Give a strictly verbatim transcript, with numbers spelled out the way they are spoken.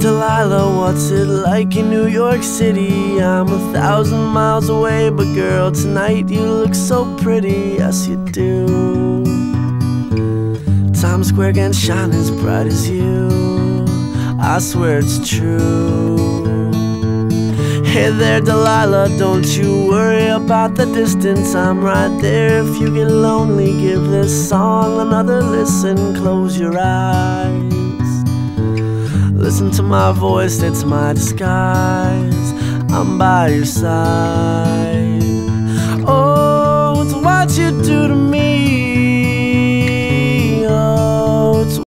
Delilah, what's it like in New York City? I'm a thousand miles away, but girl, tonight you look so pretty, yes you do. Times Square can shine as bright as you, I swear it's true. Hey there Delilah, don't you worry about the distance, I'm right there. If you get lonely, give this song another listen. Close your eyes, listen to my voice, it's my disguise. I'm by your side.